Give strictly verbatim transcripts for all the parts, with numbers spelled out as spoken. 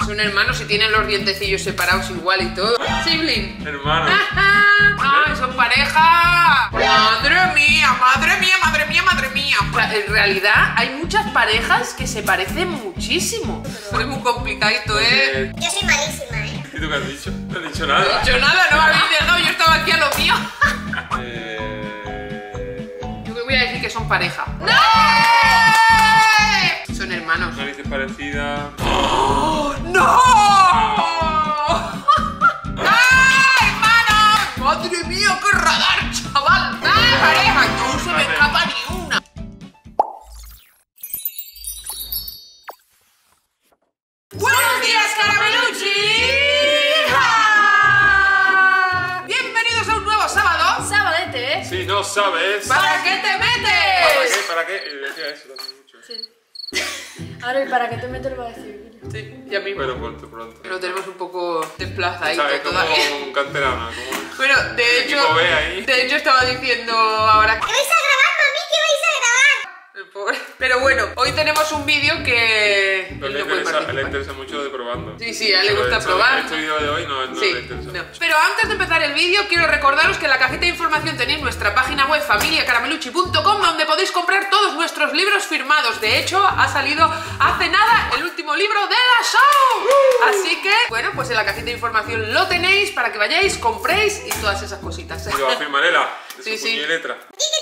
Son hermanos y tienen los dientecillos separados igual y todo. Sibling. Hermanos. ¡Ay, son pareja! ¡Madre mía, madre mía, madre mía, madre mía! O sea, en realidad hay muchas parejas que se parecen muchísimo. Es muy complicadito, ¿eh? Yo soy malísima, ¿eh? ¿Y tú qué has dicho? No has dicho No he nada. dicho nada, no me habéis dejado, yo estaba aquí a lo mío. Eh... Yo voy a decir que son pareja. ¡No! Son hermanos. Narices parecidas. ¡No! ¡Ay, hermano! ¡Madre mía, qué radar, chaval! ¡Ay, pareja! No se me escapa ni una. ¡Buenos días, Carameluchi! Bienvenidos a un nuevo sábado. Sabadete. Si no sabes. ¿Para qué te ¿Para qué? metes? ¿Para qué? Eh, decía eso también mucho. Sí. Ahora, ¿y para qué te metes lo va a decir? Sí, ya mismo. Bueno, pronto, pronto. Lo tenemos un poco desplazadito ¿Sabes? Como todavía. un canterano. Como... Bueno, de hecho, equipo B ahí. de hecho estaba diciendo ahora ¿Qué vais a grabar, mami? ¿Qué vais a grabar? el pobre. Pero bueno, hoy tenemos un vídeo que Pero él le, no puede interesa, le participar. interesa mucho de probando. Sí, sí, a él le Pero gusta este- probar. Este vídeo de hoy no, no Sí, le interesa. no. Pero antes de empezar el vídeo, quiero recordaros que en la cajita de información tenéis nuestra página web familia carameluchi punto com, donde podéis comprar todos nuestros libros firmados. De hecho, ha salido hace nada el último libro de la show. Así que, bueno, pues en la cajita de información lo tenéis para que vayáis, compréis y todas esas cositas. Y lo va a firmar Ela, de Sí, su sí. puño y letra.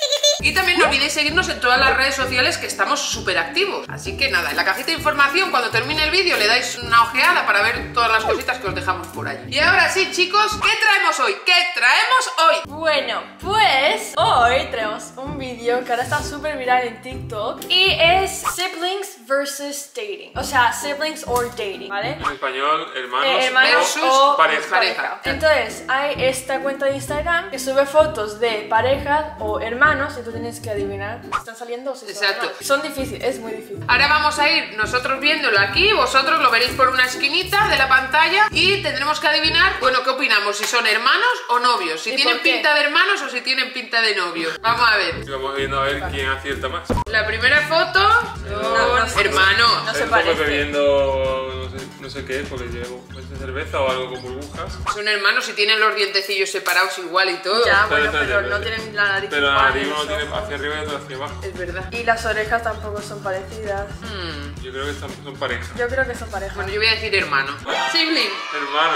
Y también no olvidéis seguirnos en todas las redes sociales, que estamos súper activos. Así que nada, en la cajita de información, cuando termine el vídeo, le dais una ojeada para ver todas las cositas que os dejamos por ahí. Y ahora sí, chicos, ¿qué traemos hoy? ¿Qué traemos hoy? Bueno, pues hoy traemos un vídeo que ahora está súper viral en TikTok y es siblings versus dating. O sea, siblings or dating, ¿vale? En español, hermanos, Eh, hermanos versus o pareja. pareja. Entonces, hay esta cuenta de Instagram que sube fotos de parejas o hermanos y tú tienes que adivinar si están saliendo o si son Exacto. hermanos. Son difíciles, es muy difícil. Ahora vamos a ir nosotros viéndolo aquí, vosotros lo veréis por una esquinita de la pantalla y tendremos que adivinar, bueno, ¿qué opinamos? Si son hermanos o novios, si ¿Y tienen por qué? pinta de hermanos o si tienen pinta de novios. Vamos a ver. Y vamos viendo a ver quién acierta más. La primera foto son No, no sé. hermanos. No se Estoy parece. bebiendo, no sé, no sé qué es, porque llevo pues, de cerveza o algo con burbujas. Son hermanos y tienen los dientecillos separados igual y todo. Ya, Espera, bueno, espera, pero espera. no tienen la nariz Pero la igual, nariz ni uno los tiene ojos. hacia arriba y otro hacia abajo. Es verdad. Y las orejas tampoco son parecidas. Hmm. Yo creo que están, son pareja. Yo creo que son parejas. Bueno, yo voy a decir hermano. Sibling. Hermanos.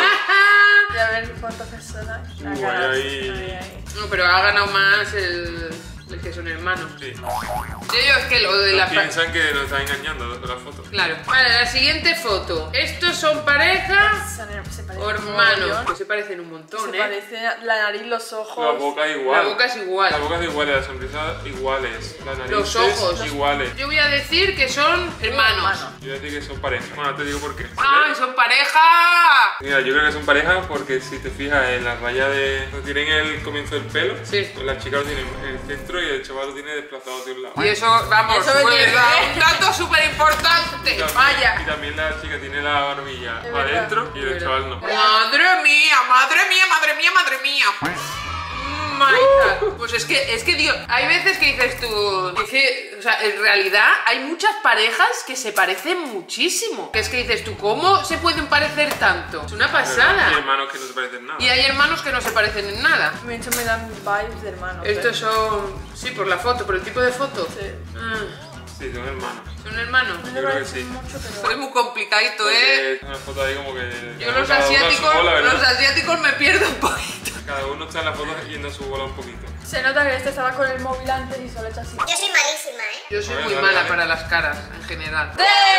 Y a ver cuántas personas. Uh, Acá, ahí, ahí, ahí. ahí. No, pero ha ganado más el, el que son hermanos. Sí. Yo digo es que lo de la... pa- Piensan que nos están engañando con la foto. Claro. Vale, la siguiente foto. ¿Estos son pareja Son her- se parecen o un hermanos? mogollón. Pues se parecen un montón, Se ¿eh? parece la nariz, los ojos. La boca igual. La boca es igual. La boca es igual, la sonrisa iguales. La nariz Los ojos. iguales. Yo voy a decir que son hermanos. hermano. Yo voy a decir que son pareja. Bueno, te digo por qué. ¡Ay, son pareja! Mira, yo creo que son pareja porque si te fijas en la raya de... no tienen el comienzo del pelo. Sí. Pues la chica lo tiene en el centro y el chaval lo tiene desplazado de un lado. Y eso, vamos, Eso me pues, tiene. un dato súper importante. Y también- Vaya. Y también la chica tiene la barbilla Es verdad. adentro y Es el verdad. chaval no. Madre mía, madre mía, madre mía, madre mía. My God. Pues es que, es que, tío, hay veces que dices tú, es que, o sea, en realidad hay muchas parejas que se parecen muchísimo. Que es que dices tú, ¿cómo se pueden parecer tanto? Es una Hay pasada. hermanos que no se parecen nada. Y hay hermanos que no se parecen en nada. De hecho, me dan vibes de hermanos. ¿eh? Estos son, sí, por la foto, por el tipo de foto. Sí. Ah, Sí, son hermanos. son hermanos. No Yo me creo que parece sí. mucho, Es pero... muy complicadito, Porque ¿eh? es una foto ahí como que... Yo los cada uno a su asiáticos, bola, ¿verdad? los asiáticos me pierdo un poquito. Cada uno está en la foto yendo a su bola un poquito. Se nota que este estaba con el móvil antes y solo hecho así. Yo soy malísima, ¿eh? Yo soy A ver, muy dale, mala dale. para las caras, en general.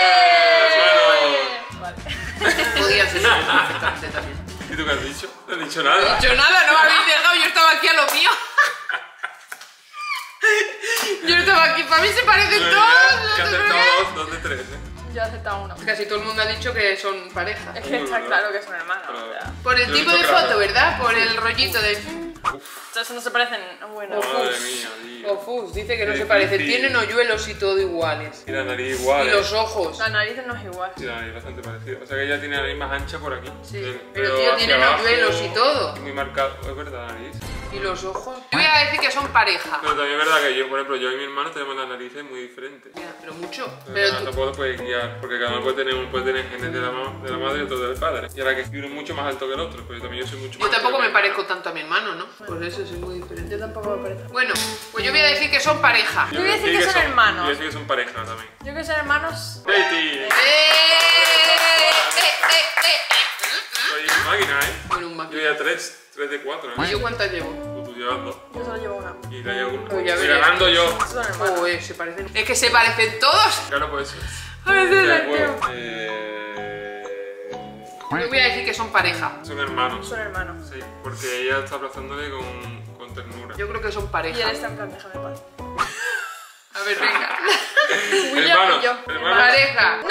Vale. Podía ser perfectamente también. ¿Y tú qué has dicho? No has dicho No he nada. dicho nada, no me habéis dejado, yo estaba aquí a lo mío. Yo estaba aquí, para mí se parecen Pero todos. que has ¿no? acertado dos, dos de tres, ¿eh? Yo he aceptado uno. Casi todo el mundo ha dicho que son pareja. Es que está claro que son hermanos. O sea. Por el Yo tipo he de dicho claro. foto, ¿verdad? Por el rollito de... Entonces no se parecen. Bueno. Uf. Madre mía, tío. Ofus, dice que no Qué se parecen. difícil. Tienen hoyuelos y todo iguales. Y la nariz igual. Y ¿eh? los ojos. La nariz no es igual. Sí, la nariz bastante parecida. O sea que ella tiene la nariz más ancha por aquí. Sí, Pero- pero tío, hacia tienen abajo hoyuelos y todo. y muy marcado. Es verdad, la nariz. Y los ojos. Yo voy a decir que son pareja. Pero también es verdad que yo, por ejemplo, yo y mi hermano tenemos las narices muy diferentes. Ya, pero mucho. Pero Pero tú... tampoco lo puedes guiar, porque cada uno puede tener, uno puede tener genes de la, ma- de la madre y otro del padre. Y ahora que uno es mucho más alto que el otro, pero también yo soy mucho Yo más tampoco alto me que- parezco tanto a mi hermano, ¿no? Por eso soy muy diferente. Yo tampoco me parece. Bueno, pues yo voy a decir que son pareja. Yo voy a decir que son hermanos. Yo voy a decir que son pareja también. Yo creo que son hermanos. ¡Betty! ¡Eh! ¡Eh, eh, eh! Soy una máquina, ¿eh? Bueno, un Yo máquina. ya tres, tres de cuatro, ¿Y ¿eh? yo cuántas llevo? Tú, tú llevas dos. Yo solo llevo una. Y la llevo una. Pues ya Estoy veré. ganando yo. Esos son hermanos. Joder, se parecen. Es que se parecen todos. Claro, pues eso. Parecen Ya, el bueno, tío. eh... Yo voy a decir que son pareja. Son hermanos. Son hermanos. Sí, porque ella está abrazándole con, con ternura. Yo creo que son Y él pareja. está en plan, déjame en paz. A ver, venga. William Hermanos, y yo. hermanos. Pareja. ¡No!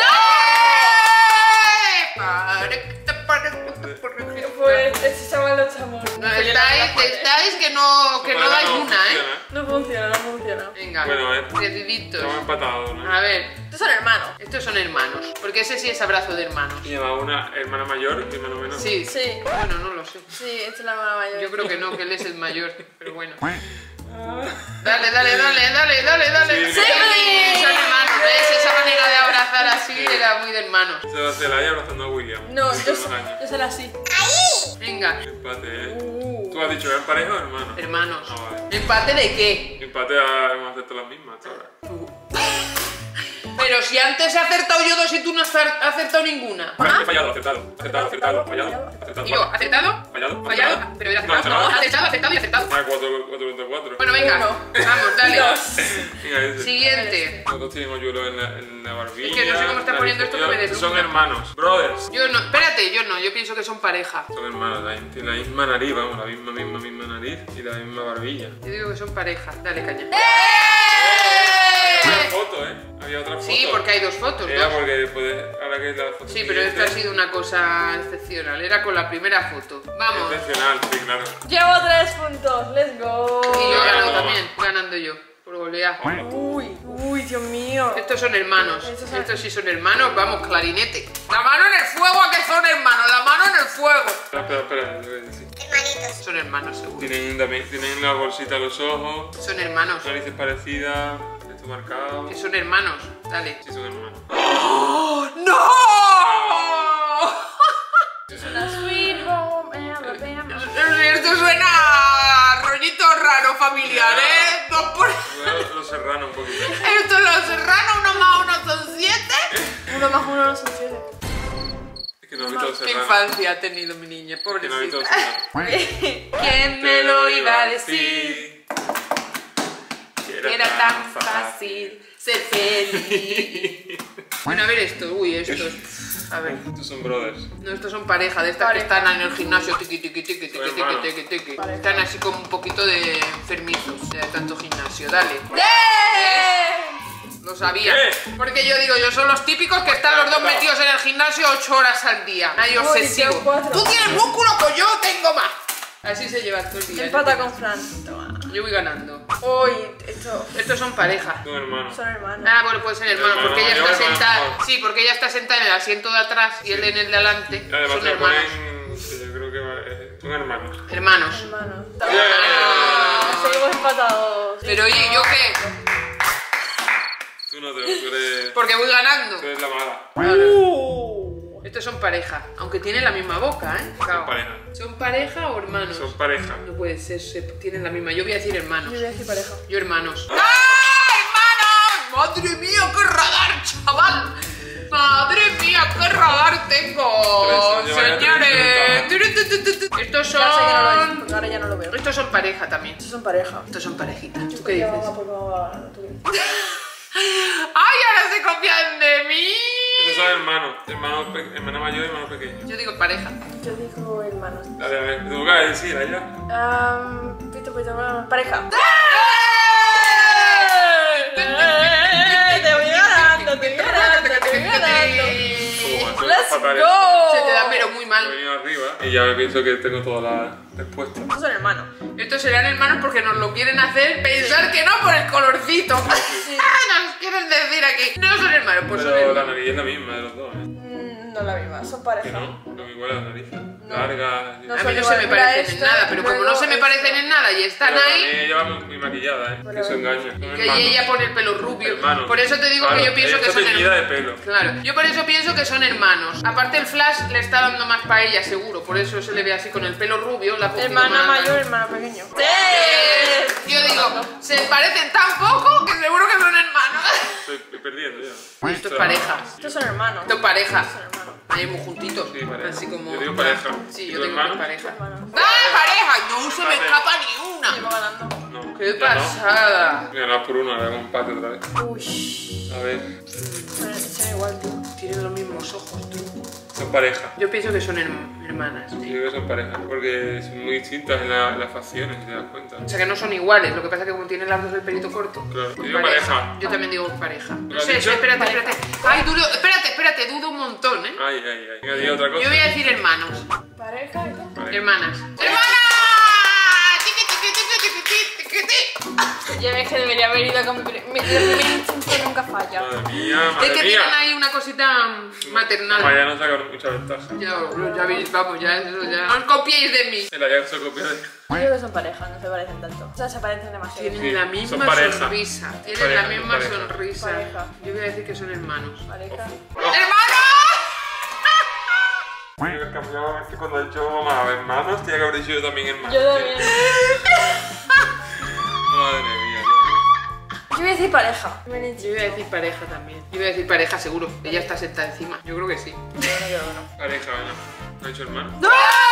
Pareja, pareja, pareja. Pues este chaval lo echamos. No, estáis, estáis que no, que no dais una, ¿eh? No funciona, no funciona. Venga, Bueno, a ver. deciditos. Estamos empatados, ¿no? A ver, Estos son hermanos. estos son hermanos. Porque ese sí es abrazo de hermanos. Y lleva una hermana mayor y hermano menor. Sí. Sí. Bueno, no lo sé. Sí, esta es la hermana mayor. Yo creo que no, que él es el mayor. Pero bueno. Dale, dale, dale, dale, dale, dale. Sí, Sí, son hermanos, ¿ves? Esa manera de abrazar así era muy de hermanos. Se va a hacer ahí abrazando a William. No, Hace yo, unos años. yo seré así. Venga, Empate, ¿eh? Uh. ¿Tú has dicho que eran pareja o hermano? hermanos. Ah, vale. ¿Empate de qué? Empate a, hemos acertado las mismas hasta ahora. Pero si antes he acertado yo dos y tú no has acer- acertado ninguna. Ah, he fallado, acertado, acertado, acertado, fallado, acertado. Y yo, ¿acertado? Fallado, Fallado. Pero he No, acertado. acertado. No, acertado, acertado y acertado. Ah, cuatro, cuatro contra cuatro. Bueno, venga. Uno. Vamos, dale. Dos. Venga, ese. Siguiente. Los dos tienen hoyuelos en la, en la barbilla. Es que no sé cómo está la poniendo esto que me nariz. deslumbra. Son hermanos, brothers. Yo no, espérate, yo no, yo pienso que son pareja. Son hermanos, la- tienen la misma nariz, vamos, la misma, misma, misma nariz y la misma barbilla. Yo digo que son pareja. Dale, caña. Había otra foto, ¿eh? Había otra foto. Sí, porque hay dos fotos, Era ¿no? porque puede, ahora que es la foto Sí, pero esta ha sido una cosa excepcional. Era con la primera foto. Vamos. excepcional, sí, claro. Llevo tres puntos. Let's go. Y yo gano no. también, ganando yo, por golear. Uy, uy, Dios mío. Estos son hermanos. Estos son- Estos sí son hermanos, vamos, clarinete. La mano en el fuego, ¿a que son hermanos? La mano en el fuego. Espera, espera, espera, te voy a decir. Hermanitos. Son hermanos, seguro. Tienen, también, tienen la bolsita a los ojos, Son hermanos. narices parecidas, esto marcado. Que son hermanos. Dale. Sí, son hermanos. ¡No! Una sweet home Alabama. Esto suena a rollito raro familiar, ¿eh? Dos por... Los, los serranos un poquito. Esto es los serranos, uno más uno son siete. Uno más uno no son siete. Es que no he visto los Qué serranos. infancia ha tenido mi niña, Es que no he visto los pobrecita. serranos. ¿Quién me lo iba a decir? Que Que era tan fácil ser feliz. Bueno, a ver esto, uy, estos. A ver. Estos son brothers. No, estos son pareja, de estas que Pareja. están en el gimnasio, tiqui, tiqui, tiqui, tiqui, tiqui, hermanos. tiqui, tiqui. Pareja. Están así como un poquito de enfermizos de tanto gimnasio, dale. Lo sabía. ¿Qué? Porque yo digo, yo son los típicos que están los dos metidos en el gimnasio ocho horas al día. Hay Uy, obsesivo. yo cuatro. Tú tienes músculo, pues yo tengo más. Así se lleva todo el día. Empata con Fran. Toma. Yo voy ganando. Uy, esto. Estos son pareja. Son hermanos. Son hermanos. Ah, bueno, puede ser hermano, Hermano porque ella mayor, está hermano sentada. menor. Sí, porque ella está sentada en el asiento de atrás y él en el de adelante. Además Son se hermanos. ponen... sí, yo creo que va- eh, son hermanos. Hermanos. Hermanos. Yeah. Seguimos empatados. Pero oye, ¿yo qué? Tú no te... Tú eres... Porque voy ganando. Tú eres la mala. Uh. Estos son pareja, aunque tienen la misma boca, ¿eh? Son pareja. ¿Son pareja o hermanos? Son pareja. No puede ser, se- tienen la misma. Yo voy a decir hermanos. Yo voy a decir pareja. Yo hermanos. ¡Ah, hermanos! ¡Madre mía, qué radar, chaval! ¡Madre mía, qué radar tengo! Tres años, Señores. Estos Ya sé que no lo es, son... porque ahora ya no lo veo. Estos son pareja también. Estos son pareja. Estos son parejitas. ¿Tú qué dices? Ya, pues, vamos a- tú qué dices. ¡Ay, ahora se copian de mí! Estos son hermanos. Hermano, pe- hermana mayor y hermano pequeño. Yo digo pareja. Yo digo hermanos. Dale, a ver. ¿Tú qué vas a decir allá? Um, pito, pito, bueno, pareja. ¡Eh! Te voy ganando, te voy ganando, te voy ganando. Como Let's fatal. go. Se te da pero muy He mal. venido arriba y ya pienso que tengo todas las respuestas. Estos son hermanos. Estos serán hermanos porque nos lo quieren hacer pensar que no por el colorcito. Nos quieren decir aquí. No son hermanos, pues son Pero la hermanos. nariz es la misma de los dos, ¿eh? Mm, No la misma, son Que pareja. no, no igual las narices. Largas. No A mí son no se igual, me mira parecen en esta, nada, pero como luego no se me esta. parecen en nada y están Pero ahí, también ella va muy, muy maquillada, ¿eh? Que eso engaña. Son que hermanos. ella pone el pelo rubio. Hermanos. Por eso te digo Claro, que yo pienso ella que está son teñida hermanos. de pelo. Claro, yo por eso pienso que son hermanos. Aparte el flash le está dando más para ella, seguro. Por eso se le ve así con el pelo rubio, la poquito Hermana más- mayor, hermano pequeño. Eh, Yo digo, se parecen tan poco que seguro que son hermanos. Estoy perdiendo ya. Esto es pareja. Estos son hermanos. Esto es pareja. Son hermanos. Ahí muy juntitos. Sí, pareja. Así como. Yo digo pareja. Sí, ¿Y yo tu tengo que hermano? pareja. Hermanos. ¡Ah, pareja! No se me Vale. escapa ni una. Llevo ganando. No. ¡Qué ya no. pasada! Ganado por uno, ahora un empate otra vez. Uy. A ver, Son, son igual, tío. Tienen los mismos ojos, tú. son pareja. Yo pienso que son herm- hermanas. Yo creo que son pareja, porque son muy distintas en, la- en las facciones, si te das cuenta. O sea que no son iguales, lo que pasa es que como tienen las dos el pelito corto. Claro, yo digo pareja. Yo también digo pareja. No ¿Lo has sé, dicho? espérate, espérate. Ay, dudo, espérate, espérate, dudo un montón, ¿eh? Ay, ay, ay. Venga, diga otra cosa. Yo voy a decir hermanos. Pareja y todo. Pareja. Hermanas. ¡Hermanas! Tiqui, tiqui, tiqui, tiqui, tiqui, tiqui, tiqui. Ya ves que debería haber ido con mi, mi, mi primer instinto nunca falla. Madre mía, Es madre que mía. tienen ahí una cosita maternal. Vaya, no saca mucha ventaja. Ya, ya veis, vamos, ya, eso ya. No os copiéis de mí. El Ajax se copia de... Yo creo que son pareja, no se parecen tanto. O sea, se parecen demasiado. Tienen Sí, la son misma pareja. sonrisa. Tienen pareja, la son misma pareja. sonrisa. Pareja. Yo voy a decir que son hermanos. Pareja. ¡Hermanos! Yo he cambiado, es que cuando he dicho mamá, hermanos, tenía que haber dicho yo también hermanos. Yo también. Madre mía. Yo voy a decir pareja. Me han dicho. Yo voy a decir pareja también. Yo voy a decir pareja seguro. Ella está sentada encima. Yo creo que sí. Bueno, yo no. Pareja, ¿no? ¿No ha dicho hermano? ¡No!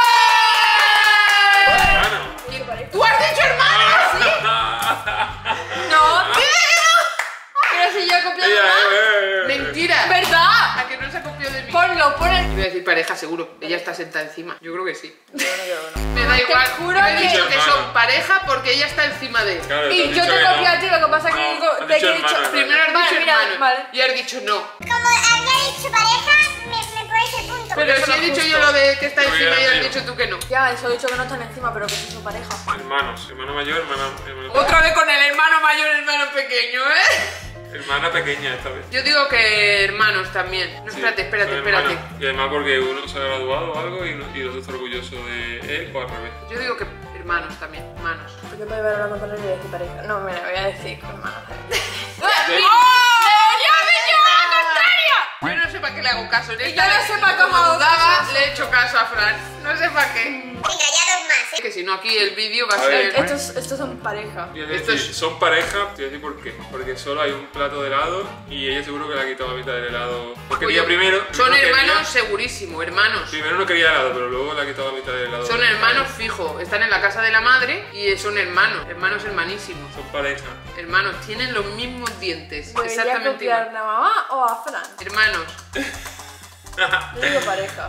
¡Hermano! ¿Tú has dicho hermana? ¿Sí? No, tío. Pero si yo he copiado Ella, más. eh, eh, eh. Mentira. ¿Verdad? A que no se copió de mí. Ponlo, pon el. Yo voy a decir pareja seguro. Ella está sentada encima. Yo creo que sí. Bueno, yo no. Me da Te igual. juro Yo he que- dicho que Hermano. son pareja porque ella está encima de él. Claro, Y has yo dicho te que he no. copiado a ti, lo que pasa es que No, digo, has te dicho he dicho. hermano, Primero has Vale, dicho mira, hermano. vale. Y has dicho no. Como había dicho pareja, me, me pones el punto. Pero eso si no he es dicho justo. yo lo de que está Yo encima hubiera y has sido. dicho tú que no. Ya, eso he dicho que no están encima, pero que sí son pareja. Hermanos, hermano mayor, hermana, hermana, Otra vez con el hermano mayor, hermano pequeño, ¿eh? hermana pequeña esta vez. Yo digo que hermanos también. No, Sí, espérate, espérate, son espérate. hermanos. Y además porque uno se ha graduado o algo y, no- y el otro está orgulloso de él o al revés. Yo digo que hermanos también, hermanos. Porque puede ver hablando con él y voy a decir pareja. No, mira, voy a decir hermana. Sí. Yo no sé para qué le hago caso. En Y esta yo no vez, sé para como cómo hago dudaba, caso. le he hecho caso a Fran. No sé para qué. Venga, ya dos más, ¿eh? Que si no, aquí el vídeo va a A ver. ser. Estos, estos son pareja. Y es Esto decir, es- son pareja, te voy a decir por qué. Porque solo hay un plato de helado y ella seguro que le ha quitado la mitad del helado. Porque Oye, ella primero. Son primero quería- hermanos segurísimo, hermanos. Primero no quería helado, pero luego le ha quitado la mitad del helado. Son hermanos fijo. Están en la casa de la madre y son hermanos. Hermanos hermanísimos. Son pareja. Hermanos, tienen los mismos dientes. ¿Debería Exactamente copiar igual. a mamá o a Fran? Hermanos. Yo digo pareja.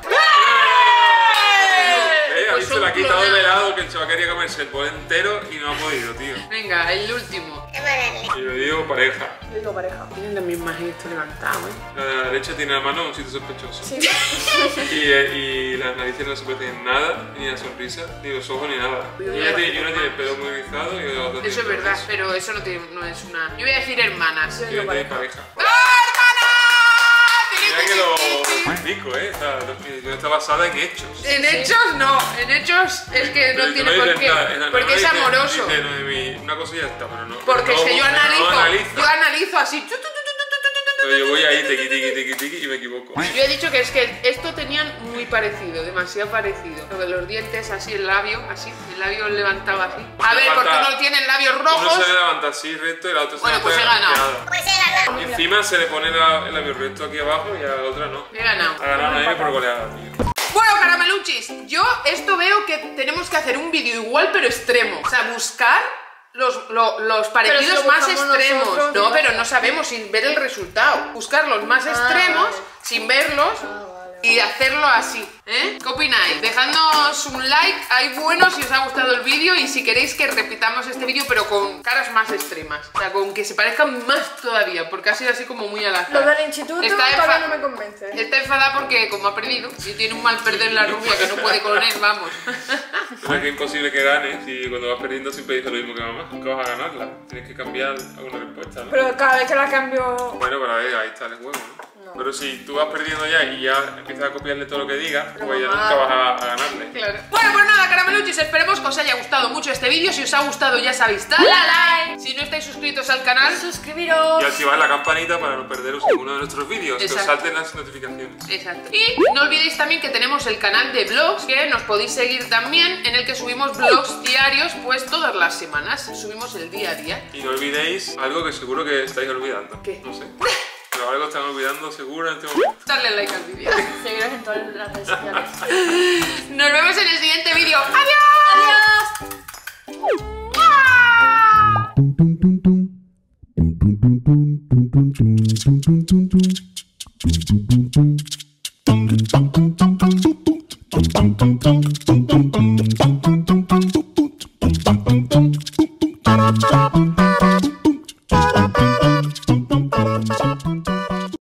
Eh, ha Pues visto, son le ha quitado el clonados. helado que el chaval quería comerse el bol entero y no ha podido, tío. Venga, el último. Vamos a darle. Y yo digo pareja. Yo digo pareja. Tienen las mismas gestos levantados, ¿eh? La de la derecha tiene la mano en un sitio sospechoso. Sí. Y, eh, y las narices no se parecen en nada, ni la sonrisa, ni los ojos, ni nada. Y ella tiene, y una tiene el pelo muy rizado y la otra tiene Eso es el pelo verdad, liso. pero eso no, tiene, no es una. Yo voy a decir hermanas. Yo Y digo ella tiene pareja. pareja. ¡Ah, Mira que hermana! lo explico, ¿eh? Está, no está basada en hechos. En hechos no, en hechos es que no Pero tiene tú por dices, qué, nada, esa- porque no es dice- amoroso. dice, Noemí, una cosa y ya está, pero no. Porque es no- que yo no analizo, analiza. yo analizo así. tu, tu, tu, tu, tu, tu, tu, Pero yo voy ahí, tiqui, tiqui, tiqui, tiqui, y me equivoco. Yo he dicho que es que esto tenían muy parecido, demasiado parecido. Lo de los dientes, así el labio, así, el labio levantado así. A ver, porque Levanta- uno tiene labios Uno rojos. se levanta así recto y la otra se Bueno, levanta pues he ganado. arqueada. Pues he ganado. Y encima se le pone la- el labio recto aquí abajo y a la otra no. He ganado. Ha ganado Noemí por goleada, tío. Bueno, carameluchis, yo esto veo que tenemos que hacer un vídeo igual pero extremo. O sea, buscar los, lo- los parecidos Pero si lo más buscamos extremos. nosotros, no, ¿no? pero no sabemos sin ver el resultado. Buscar los más extremos vale. sin verlos y hacerlo así. ¿Eh? ¿Qué opináis? Dejadnos un like ahí bueno si os ha gustado el vídeo y si queréis que repitamos este vídeo pero con caras más extremas. O sea, con que se parezcan más todavía, porque ha sido así como muy al azar. Lo del instituto Está todavía enfa- no me convence. Está enfadada porque como ha perdido y tiene un mal perder la rubia que no puede con él, vamos. Pero es que es imposible que ganes y cuando vas perdiendo siempre dices lo mismo que mamá. Nunca vas a ganarla. Tienes que cambiar alguna respuesta, ¿no? Pero cada vez que la cambio. Bueno, para ver, ahí está el juego, ¿no? No. Pero si tú vas perdiendo ya y ya empiezas a copiarle todo lo que diga, Pero pues ya mamá. nunca vas a, a ganarle. Claro. Bueno, pues nada, carameluchis, esperemos que os haya gustado mucho este vídeo. Si os ha gustado, ya sabéis, dale a like. Si no estáis suscritos al canal, Suscribiros. Y activad la campanita para no perderos ninguno de nuestros vídeos, que os Exacto. salten las notificaciones. exacto. Y no olvidéis también que tenemos el canal de vlogs, que nos podéis seguir también, en el que subimos vlogs diarios, pues todas las semanas. Subimos el día a día. Y no olvidéis algo que seguro que estáis olvidando. ¿Qué? No sé. Pero algo están olvidando seguro en este momento. Darle like al vídeo. Seguiros en todas las redes sociales. Nos vemos en el siguiente vídeo. ¡Adiós! Adiós.